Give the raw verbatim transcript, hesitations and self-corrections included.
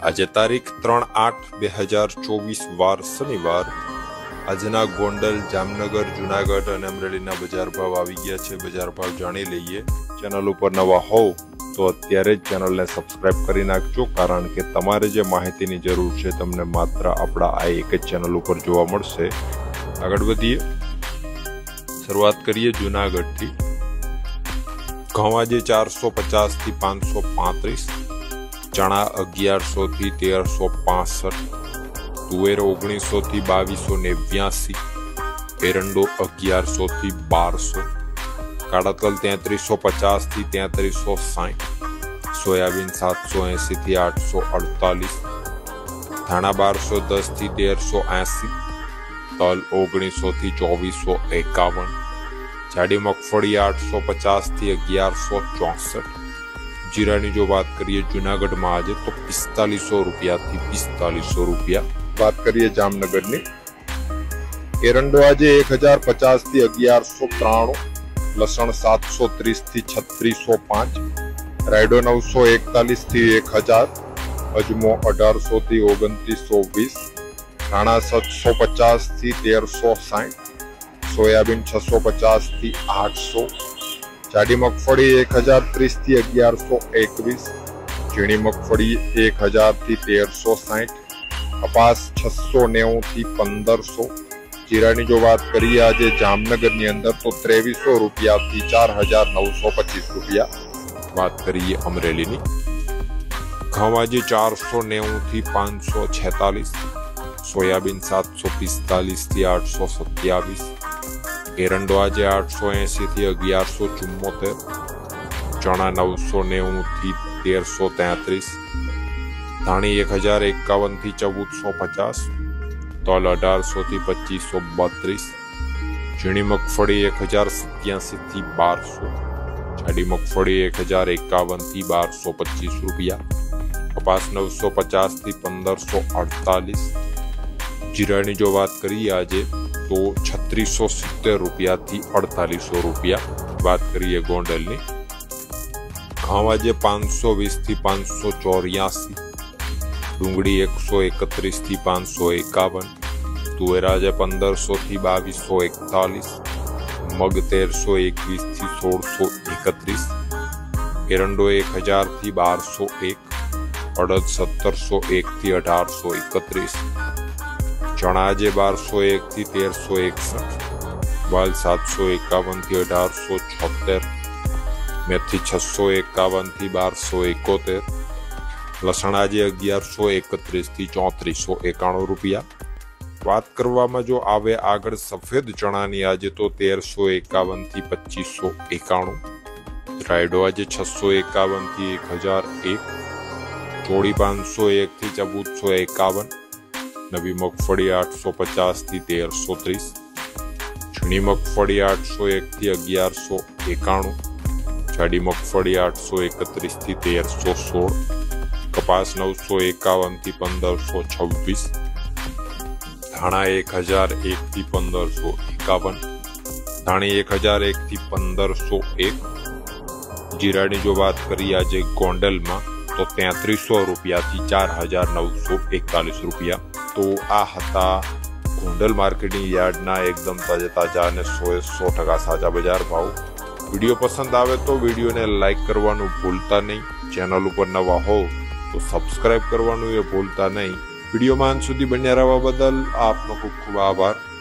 આજે તારીખ ત્રણ આઠ બે હજાર ચોવીસ વાર શનિવાર આજના ગોંડલ, જામનગર, જુનાગઢ અને અમરેલીના બજાર ભાવ આવી ગયા છે। બજાર ભાવ જાણી લઈએ। ચેનલ ઉપર નવા હોવ તો અત્યારે જ ચેનલને સબસ્ક્રાઇબ કરી નાખજો, કારણ કે તમારે જે માહિતીની જરૂર છે તમને માત્ર આપણા આ એક જ ચેનલ ઉપર જોવા મળશે। આગળ વધીએ, શરૂઆત કરીએ જુનાગઢથી। ઘઉં આજે ચારસો પચાસ થી પાંચસો પાંત્રીસ, चना अगियारसो थी तेरसो पांसठ, तुवेर ओगनीसो थी बावीसो नेव्यासी, एरंडो अगियारसो थी बारसो, काड़ा तल तेतरीसो पचास थी तेतरीसो साठ, सोयाबीन सात सौ एसी थी आठ सौ अड़तालीस, धाणा बारसो दस थी तेरसो एसी, तल ओगनीसो थी चौबीसो एकावन, जाडी मगफड़ी आठ सौ पचास थी अगियारसो चौसठ। जीरानी जो बात करिए जूनागढ़ में आज तो पिस्तालीसो रुपया थी पिस्तालीसो रुपया। बात करिए जामनगर नी, एरंडो आज एक हजार पचास थी अगियार सौ त्राणु, लसण सात सौ तीस थी छत्रीसो पांच, रायडो नौ सौ एकतालीस थी एक हजार, अजमो अठार सौ थी ओगतीस सौ वीस, धाणा सात सौ पचास थी तेर सौ साठ, सोयाबीन छ सौ पचास थी आठ सौ, जाडी मगफड़ी एक हजार तीस थी अगियार सौ एकवीस, झीणी मगफड़ी एक हजार थी तेर सौ साठ, कपास छसो नेव थी पंदर सौ। जीरानी जो बात करिए आज जामनगर नी अंदर तो त्रेवीसो रुपया थी चार हजार नौ सौ पच्चीस रुपया। बात करिए अमरेली नी, घऊं आज चार सौ नेव थी पांच सौ छेतालीस, सोयाबीन सात सौ पिस्तालीस थी आठ सौ सत्यावीस, एरंडो आज आठ सौ एसी थी अगियार सौ चुम्मोतेर, चना नौ सौ नेव थी तेर सौ तैतरीस, धाणी एक हजार एकावन थी चौदह सौ पचास, तल अठार सौ थी पच्चीस सौ बत्रीस, झीणी मगफड़ी एक हजार सत्यासी थी बार सौ, जाडी मगफड़ी एक हजार एकावन थी बार सौ पच्चीस रुपया, कपास नौ सौ पचास थी पंदर सौ अड़तालीस। जीरानी जो बात करिए आज तो छत्रीसो सित्तेर रुपया थी अड़तालीसो रुपया। बात करिए गोंडल नी, घऊं आज पांच सौ वीस थी पांच सौ चौरियासी, डूंगड़ी एक सौ एकत्रीस थी पांच सौ एकावन, तुवेर आज पंदर सौ थी बावीस सौ एकतालीस, मग तेर सौ एकवीस थी सोल सौ एकत्रीस, एरंडो एक हजार थी बार सौ एक, अड़द सत्तर सौ एक थी अठार सौ एकत्रीस, चना आज बार सौ एक थी तेर सौ एकसठ, वाल सात सौ एकावन थी अठार सौ छोतेर, मेथी छसो एकावन थी बार सौ एकोतेर, लसण आज अगियार सौ एकत्रीस थी चौतरीसो एकाणु रुपया। बात करवामां जो आवे आगळ सफेद चणानी आज तो तेर सौ एकावन थी पच्चीस सौ एकाणु, रायडो आज छसो एकावन थी एक हजार एक, चोड़ी पांच सौ एक थी चौदह सौ एकावन, नवी मगफड़ी आठ सौ पचास थी तेर सौ तीस, झीणी मगफड़ी आठ सौ एक थी अगियार सौ एकाणु, जाडी मगफड़ी आठ सौ एकत्रीस थी तेर सौ सोल, कपास नौ सौ एकावन थी पंदर सौ छब्बीस, धाणा एक हजार एक थी पंदर सौ एकावन, धाणी एक हजार एक थी पंदर सौ एक। जीरानी जो बात करिए आज गोंडल में तो तेतरीसो रुपया थी चार हजार नौ सौ एकतालीस रुपया। तो आ हता गोंडल मार्केटिंग यार्डना एकदम ताजा ताजा ने सौ सौ टका साजा बजार भाव। वीडियो पसंद आवे तो वीडियो ने लाइक करवानुं भूलता नहीं, चेनल पर नवा हो तो सब्सक्राइब करवानुं ये भूलता नहीं। वीडियो में अंत सुधी बन्या रहवा बदल आपनो खूब खूब आभार।